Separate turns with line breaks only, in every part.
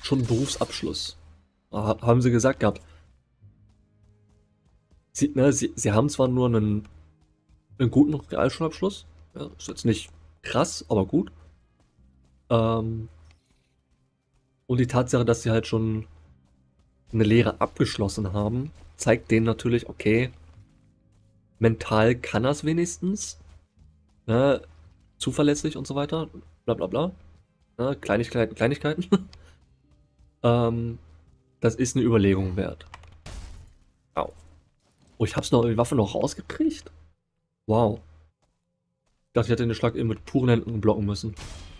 schon einen Berufsabschluss. Haben sie gesagt gehabt. Sie haben zwar nur einen guten Realschulabschluss. Ja, ist jetzt nicht krass, aber gut. Und die Tatsache, dass sie halt schon eine Lehre abgeschlossen haben, zeigt denen natürlich, okay, mental kann er es wenigstens. Ne, zuverlässig und so weiter. Bla bla bla. Ne, Kleinigkeiten. Das ist eine Überlegung wert. Au. Oh, ich hab's noch, die Waffe noch rausgekriegt? Wow. Ich dachte, ich hätte den Schlag eben mit puren Händen blocken müssen.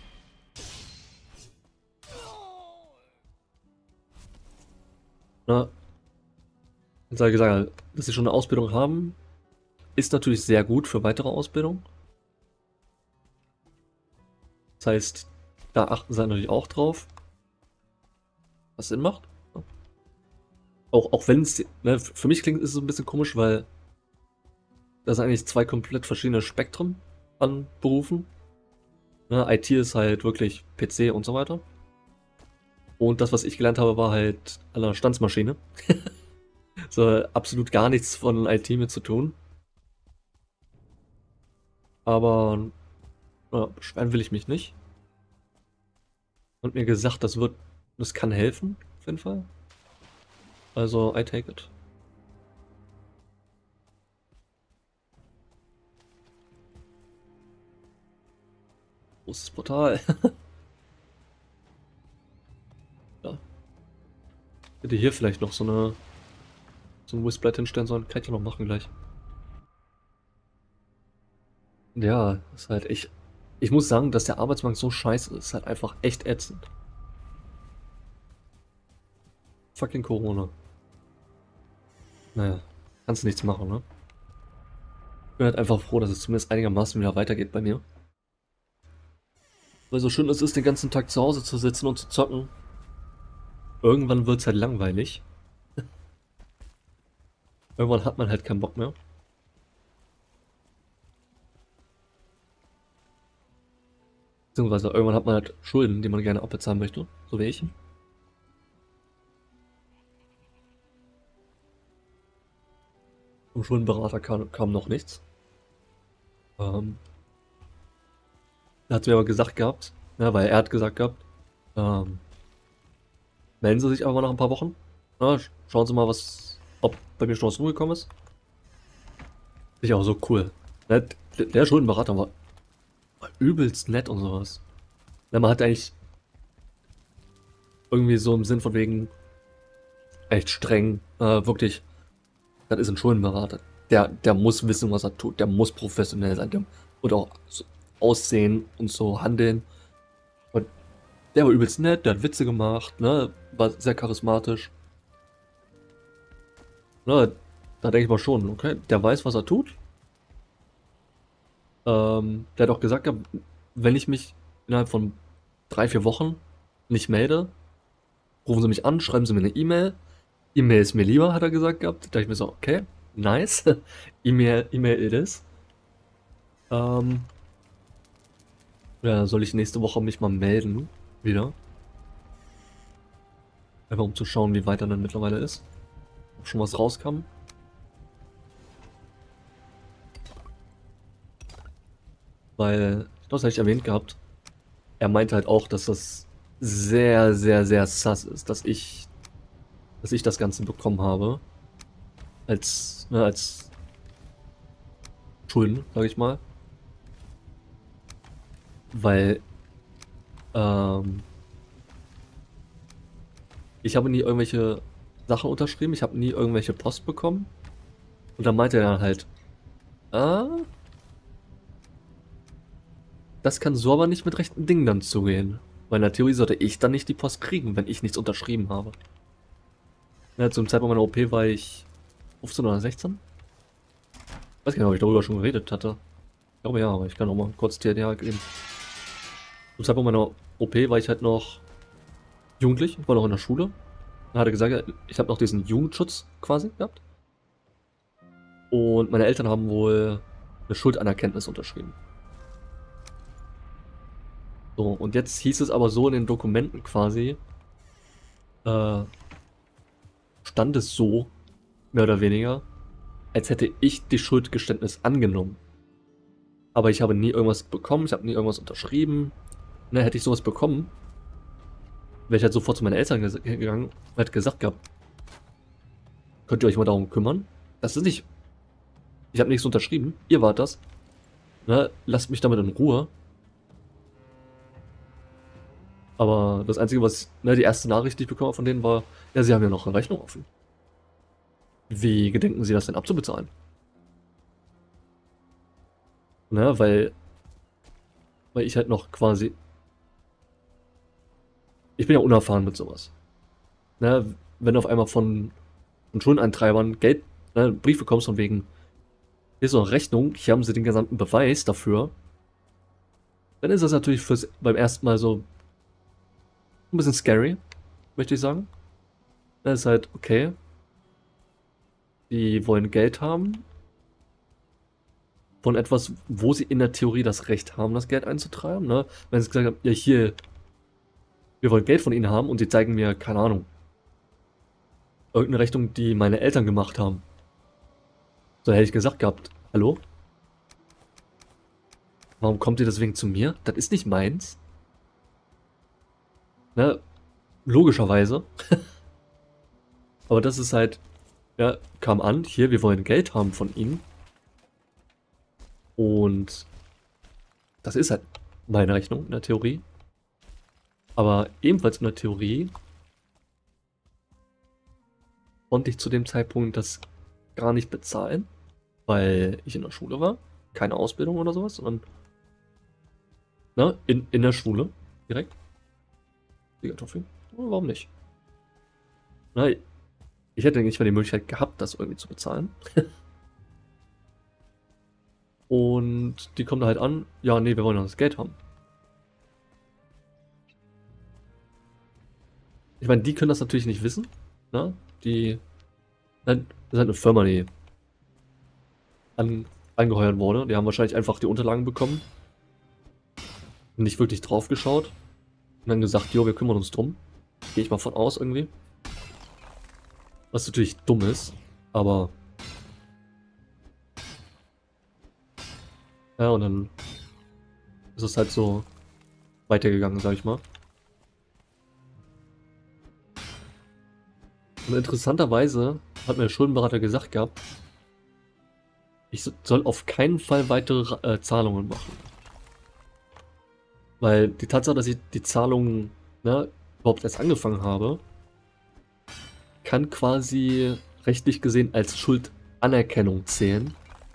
Na, jetzt habe ich gesagt, dass sie schon eine Ausbildung haben, ist natürlich sehr gut für weitere Ausbildung. Das heißt, da achten sie natürlich auch drauf, was Sinn macht. Auch wenn es, ne, für mich klingt es so ein bisschen komisch, weil das sind eigentlich zwei komplett verschiedene Spektren an Berufen. Ne, IT ist halt wirklich PC und so weiter. Und das, was ich gelernt habe, war halt an der Stanzmaschine. So absolut gar nichts von IT mit zu tun. Aber ja, beschweren will ich mich nicht. Und mir gesagt, das kann helfen, auf jeden Fall. Also, I take it. Großes Portal. Ja. Hätte hier vielleicht noch so ein Whistlelight hinstellen sollen. Kann ich ja noch machen gleich. Ja, ist halt echt. Ich muss sagen, dass der Arbeitsmarkt so scheiße ist. Ist halt einfach echt ätzend. Fucking Corona. Naja, kannst nichts machen, ne? Ich bin halt einfach froh, dass es zumindest einigermaßen wieder weitergeht bei mir. Weil so schön es ist, den ganzen Tag zu Hause zu sitzen und zu zocken. Irgendwann wird es halt langweilig. Irgendwann hat man halt keinen Bock mehr. Beziehungsweise irgendwann hat man halt Schulden, die man gerne abbezahlen möchte. So wie ich. Vom Schuldenberater kam noch nichts. Ähm, Er hat mir aber gesagt gehabt, ja, weil er hat gesagt gehabt, ähm, melden Sie sich aber mal nach ein paar Wochen. Ja, schauen Sie mal, ob bei mir schon was rumgekommen ist. Finde ich auch so cool. Der Schuldenberater war übelst nett und sowas. Ja, man hat eigentlich irgendwie so im Sinn von wegen echt streng, wirklich, das ist ein Schuldenberater. Der muss wissen, was er tut. Der muss professionell sein. Der und auch so aussehen und so handeln. Und der war übelst nett, der hat Witze gemacht, ne? War sehr charismatisch. Ne? Da denke ich mal schon, okay, der weiß, was er tut. Der hat auch gesagt, wenn ich mich innerhalb von 3, 4 Wochen nicht melde, rufen Sie mich an, schreiben Sie mir eine E-Mail. E-Mail ist mir lieber, hat er gesagt gehabt. Da dachte ich mir so, okay, nice. E-Mail it is. Ja, soll ich nächste Woche mich mal melden, wieder. Einfach um zu schauen, wie weit er dann mittlerweile ist. Ob schon was rauskam. Weil, ich glaube, das hatte ich erwähnt gehabt. Er meinte halt auch, dass das sehr, sehr, sehr sass ist, dass ich das Ganze bekommen habe. Als Schulden, sage ich mal. Weil, ich habe nie irgendwelche Sachen unterschrieben, ich habe nie irgendwelche Post bekommen. Und dann meinte er dann halt, ah, das kann so aber nicht mit rechten Dingen dann zugehen. Weil in der Theorie sollte ich dann nicht die Post kriegen, wenn ich nichts unterschrieben habe. Ja, zum Zeitpunkt meiner OP war ich 15 oder 16. Weiß gar nicht, ob ich darüber schon geredet hatte. Ich glaube ja, aber ich kann auch mal kurz TDH geben. Zum Zeitpunkt meiner OP war ich halt noch jugendlich, war noch in der Schule. Da hat er gesagt, ich habe noch diesen Jugendschutz quasi gehabt. Und meine Eltern haben wohl eine Schuldanerkenntnis unterschrieben. So, und jetzt hieß es aber so in den Dokumenten quasi, stand es so, mehr oder weniger, als hätte ich die Schuldgeständnis angenommen. Aber ich habe nie irgendwas bekommen, ich habe nie irgendwas unterschrieben. Ne, hätte ich sowas bekommen, wäre ich halt sofort zu meinen Eltern gegangen und hätte gesagt gehabt, könnt ihr euch mal darum kümmern? Das ist nicht, ich habe nichts unterschrieben, ihr wart das. Ne, lasst mich damit in Ruhe. Aber das Einzige, was, ne, die erste Nachricht, die ich bekommen habe von denen war, ja, sie haben ja noch eine Rechnung offen. Wie gedenken sie das denn abzubezahlen? Ne, weil ich halt noch quasi, ich bin ja unerfahren mit sowas. Ne, wenn du auf einmal von Schuldeneintreibern Geld, ne, einen Brief bekommst von wegen, hier ist noch eine Rechnung, hier haben sie den gesamten Beweis dafür, dann ist das natürlich beim ersten Mal so ein bisschen scary, möchte ich sagen. Das ist halt, okay, die wollen Geld haben von etwas, wo sie in der Theorie das Recht haben, das Geld einzutreiben. Ne? Wenn sie gesagt haben, ja hier, wir wollen Geld von ihnen haben und sie zeigen mir, keine Ahnung, irgendeine Rechnung, die meine Eltern gemacht haben. So hätte ich gesagt gehabt, hallo? Warum kommt ihr deswegen zu mir? Das ist nicht meins. Ne? Logischerweise. Aber das ist halt, ja, kam an, hier, wir wollen Geld haben von ihnen. Und das ist halt meine Rechnung in der Theorie. Aber ebenfalls in der Theorie konnte ich zu dem Zeitpunkt das gar nicht bezahlen, weil ich in der Schule war. Keine Ausbildung oder sowas, sondern in der Schule direkt. Die Kartoffeln. Warum nicht? Na, ich hätte nicht mal die Möglichkeit gehabt, das irgendwie zu bezahlen. Und die kommen da halt an, ja, nee, wir wollen das Geld haben. Ich meine, die können das natürlich nicht wissen. Ne? Das ist halt eine Firma, die angeheuert wurde. Die haben wahrscheinlich einfach die Unterlagen bekommen. Nicht wirklich drauf geschaut. Und dann gesagt, jo, wir kümmern uns drum. Gehe ich mal von aus irgendwie. Was natürlich dumm ist, aber ja, und dann ist es halt so weitergegangen, sag ich mal. Und interessanterweise hat mir der Schuldenberater gesagt gehabt, ich soll auf keinen Fall weitere Zahlungen machen. Weil die Tatsache, dass ich die Zahlungen überhaupt erst angefangen habe, kann quasi rechtlich gesehen als Schuldanerkennung zählen.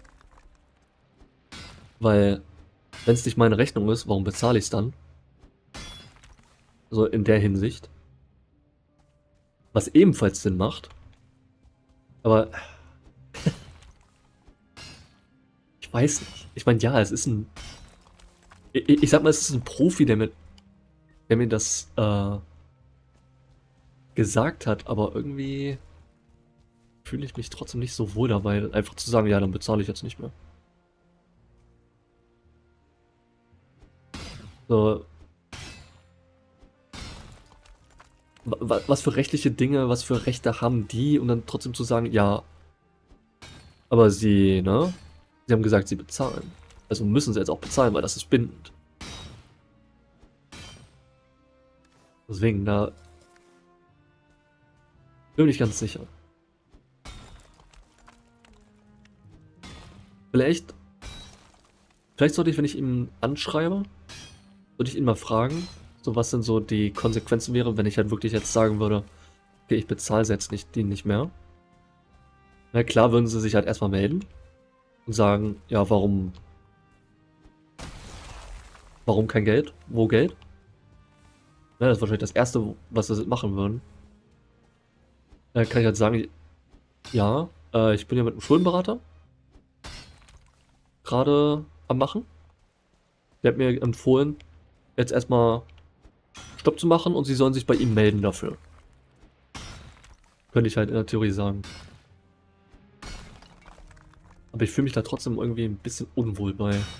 Weil, wenn es nicht meine Rechnung ist, warum bezahle ich es dann? Also in der Hinsicht. Was ebenfalls Sinn macht. Aber ich weiß nicht. Ich meine, ja, es ist ein... Ich sag mal, es ist ein Profi, der mir das gesagt hat, aber irgendwie fühle ich mich trotzdem nicht so wohl dabei, einfach zu sagen, ja, dann bezahle ich jetzt nicht mehr. So. Was für rechtliche Dinge, was für Rechte haben die, und dann trotzdem zu sagen, ja, aber sie haben gesagt, sie bezahlen. Also müssen sie jetzt auch bezahlen, weil das ist bindend. Deswegen, da bin ich ganz sicher. Vielleicht sollte ich, wenn ich ihn anschreibe, sollte ich ihn mal fragen, so was denn so die Konsequenzen wären, wenn ich halt wirklich jetzt sagen würde, okay, ich bezahle jetzt die nicht mehr. Na klar würden sie sich halt erstmal melden und sagen, ja, warum kein Geld? Wo Geld? Ja, das ist wahrscheinlich das Erste, was sie machen würden. Dann kann ich halt sagen, ja, ich bin ja mit einem Schuldenberater gerade am Machen. Der hat mir empfohlen, jetzt erstmal Stopp zu machen und sie sollen sich bei ihm melden dafür. Könnte ich halt in der Theorie sagen. Aber ich fühle mich da trotzdem irgendwie ein bisschen unwohl bei. Ich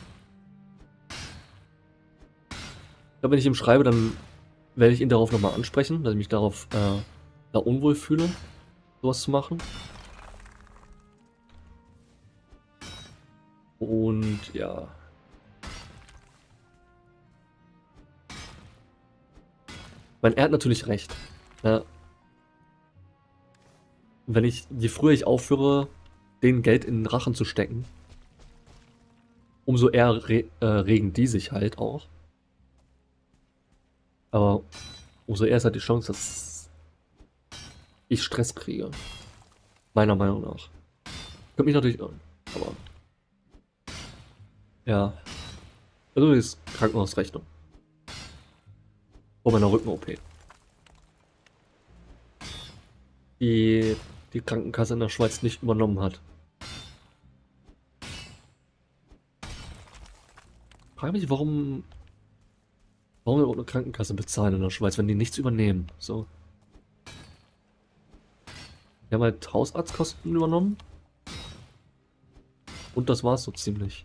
glaube, wenn ich ihm schreibe, dann werde ich ihn darauf nochmal ansprechen, dass ich mich darauf da unwohl fühle, sowas zu machen. Und ja. Er hat natürlich recht. Ja. Je früher ich aufhöre, denen Geld in den Rachen zu stecken, umso eher regen die sich halt auch. Aber umso eher ist halt die Chance, dass ich Stress kriege. Meiner Meinung nach. Könnte mich natürlich irren, aber ja. Also ist Krankenhausrechnung. Vor meiner Rücken-OP. Die Krankenkasse in der Schweiz nicht übernommen hat. Ich frage mich, warum wir eine Krankenkasse bezahlen in der Schweiz, wenn die nichts übernehmen. So. Wir haben halt Hausarztkosten übernommen. Und das war's so ziemlich.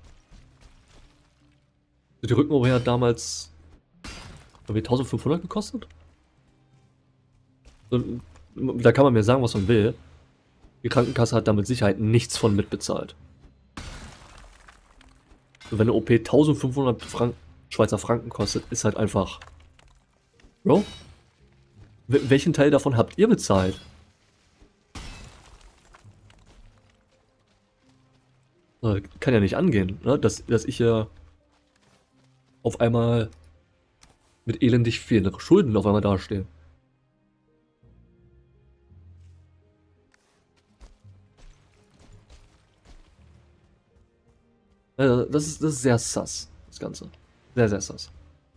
Die Rücken-OP hat damals 1500 gekostet. Da kann man mir sagen, was man will. Die Krankenkasse hat da mit Sicherheit nichts von mitbezahlt. Und wenn eine OP 1500 Schweizer Franken kostet, ist halt einfach... Bro? Welchen Teil davon habt ihr bezahlt? Kann ja nicht angehen, ne? Dass ich ja auf einmal mit elendig vielen Schulden auf einmal dastehe. Das ist sehr sass, das Ganze. Sehr, sehr sass.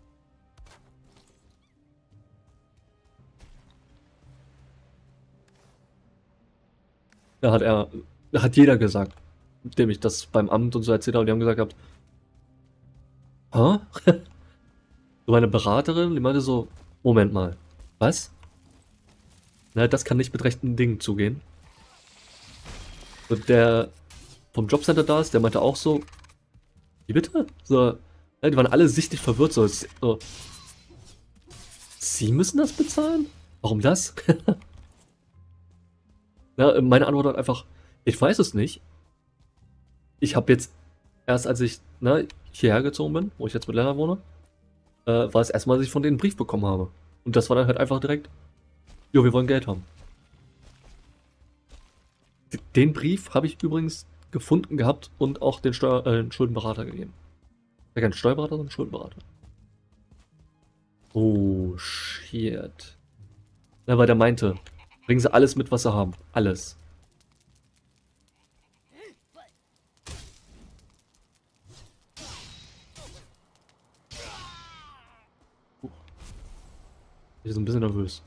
Da hat jeder gesagt, dem ich das beim Amt und so erzählt habe, die haben gesagt, hä? So meine Beraterin, die meinte so, Moment mal, was? Na, das kann nicht mit rechten Dingen zugehen. Und der vom Jobcenter da ist, der meinte auch so, wie bitte? So, ja, die waren alle sichtlich verwirrt, so, Sie müssen das bezahlen? Warum das? Ja, meine Antwort war einfach, ich weiß es nicht. Ich habe jetzt, erst als ich hierher gezogen bin, wo ich jetzt mit Lennart wohne, war es erstmal, dass ich von denen einen Brief bekommen habe. Und das war dann halt einfach direkt, jo, wir wollen Geld haben. Den Brief habe ich übrigens gefunden gehabt und auch den Schuldenberater gegeben. Ja, kein Steuerberater, sondern Schuldenberater. Oh, shit. Ja, weil der meinte, bringen Sie alles mit, was Sie haben. Alles. Ich bin so ein bisschen nervös.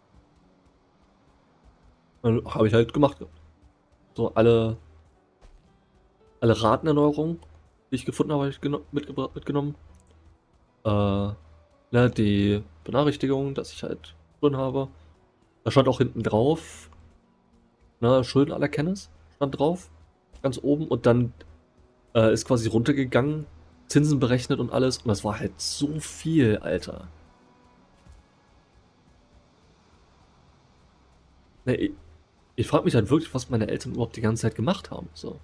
Habe ich halt gemacht. So, alle Ratenerneuerungen, die ich gefunden habe, habe ich mitgenommen. Die Benachrichtigung, dass ich halt drin habe. Da stand auch hinten drauf, Schuldenerkenntnis stand drauf, ganz oben. Und dann ist quasi runtergegangen, Zinsen berechnet und alles. Und das war halt so viel, Alter. Ne, ich frage mich halt wirklich, was meine Eltern überhaupt die ganze Zeit gemacht haben. So.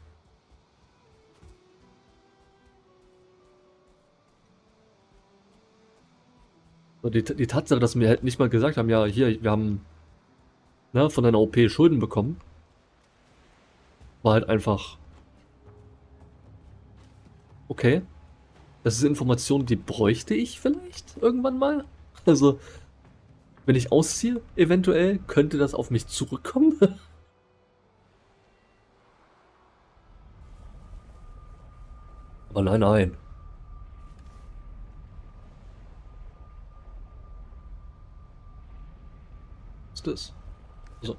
So, die Tatsache, dass sie mir halt nicht mal gesagt haben, ja, hier, wir haben von deiner OP Schulden bekommen, war halt einfach okay. Das ist Information, die bräuchte ich vielleicht irgendwann mal. Also, wenn ich ausziehe, eventuell, könnte das auf mich zurückkommen. Aber nein, nein. Was ist das? Also.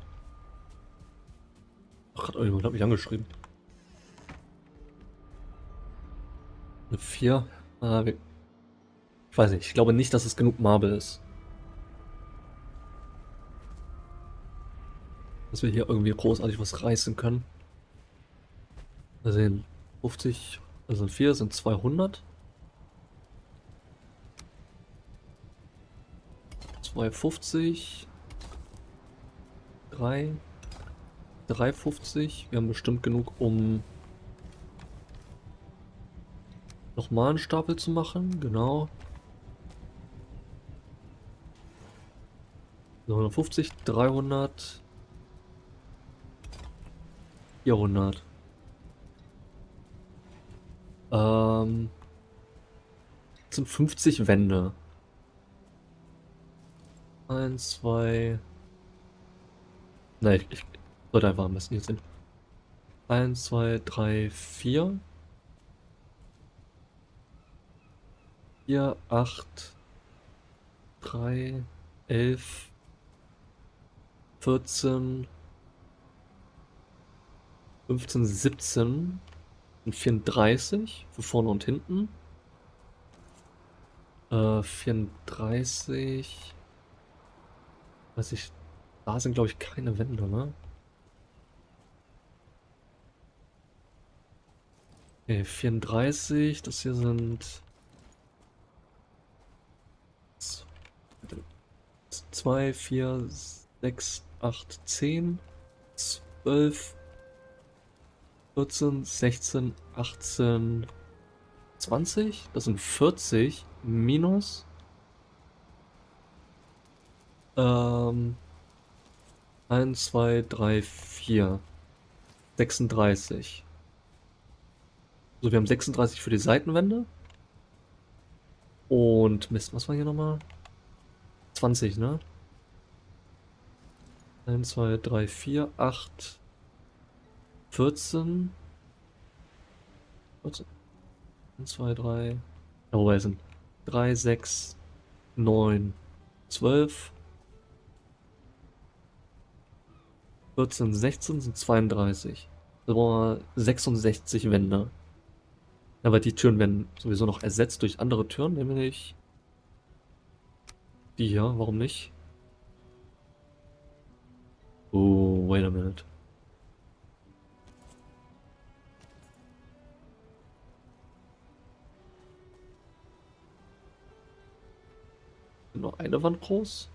Ach, irgendjemand hat mich angeschrieben. Eine 4. Ich weiß nicht, ich glaube nicht, dass es genug Marble ist. Dass wir hier irgendwie großartig was reißen können. Wir sehen 50, also 4 sind 200. 250. 350. Wir haben bestimmt genug, um nochmal einen Stapel zu machen. Genau. 150, 300, 400. Das sind 50 Wände. 1, 2. Nein, ich sollte einfach am besten jetzt hin. 1, 2, 3, 4. 4, 8, 3, 11, 14, 15, 17 und 34 für vorne und hinten. 34. Weiß ich, da sind glaube ich keine Wände, ne? Okay, 34, das hier sind 2, 4, 6, 8, 10, 12, 14, 16, 18, 20. Das sind 40 minus 1, 2, 3, 4, 36. So, wir haben 36 für die Seitenwände. Und Mist, was war hier nochmal? 20, ne? 1, 2, 3, 4, 8, 14. 14. 1, 2, 3. Ja, wobei sind 3, 6, 9, 12. 14, 16 sind 32. Da brauchen wir 66 Wände. Aber die Türen werden sowieso noch ersetzt durch andere Türen, nämlich die hier. Warum nicht? Oh, wait a minute. Nur eine Wand groß?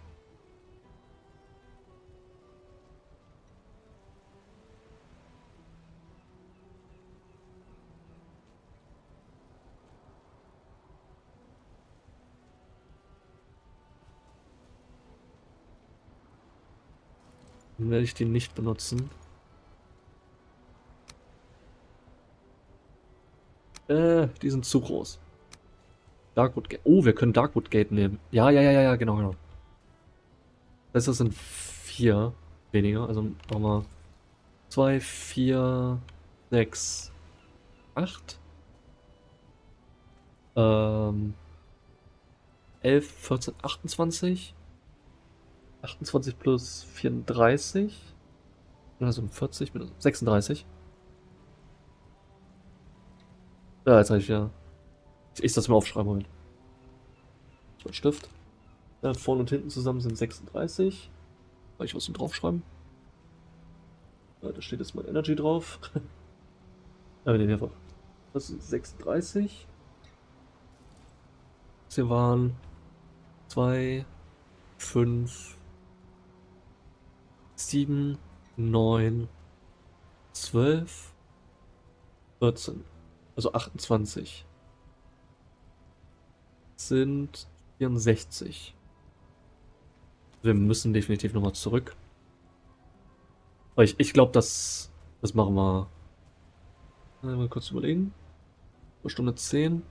Dann werde ich die nicht benutzen. Die sind zu groß. Darkwood Gate. Oh, wir können Darkwood Gate nehmen. Ja, ja, ja, ja, ja, genau, genau. Das heißt, das sind 4 weniger. Also machen wir 2, 4, 6, 8. 11, 14, 28. 28 plus 34. Also 40 minus 36. Ja, jetzt habe ich ja. Ich das mal aufschreiben, Moment. So ein Stift. Ja, vorne und hinten zusammen sind 36. Soll ich was zum draufschreiben? Ja, da steht jetzt mal Energy drauf. Ja, wir nehmen einfach. Das sind 36. Das hier waren 2, 5, 7, 9, 12, 14. Also 28. Sind 64. Wir müssen definitiv nochmal zurück. Aber ich glaube, das machen wir. Mal kurz überlegen. Stunde 10.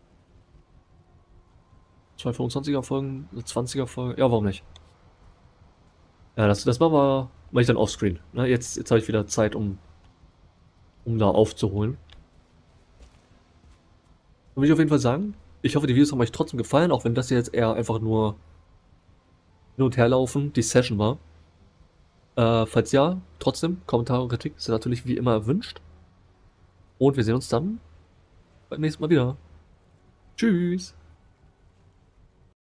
2 25er Folgen, eine 20er Folge. Ja, warum nicht? Ja, das machen wir ich dann offscreen. Ne, jetzt habe ich wieder Zeit, um da aufzuholen. Dann würde ich auf jeden Fall sagen, ich hoffe, die Videos haben euch trotzdem gefallen, auch wenn das hier jetzt eher einfach nur hin und her laufen, die Session war. Falls ja, trotzdem, Kommentare und Kritik sind natürlich wie immer erwünscht. Und wir sehen uns dann beim nächsten Mal wieder. Tschüss!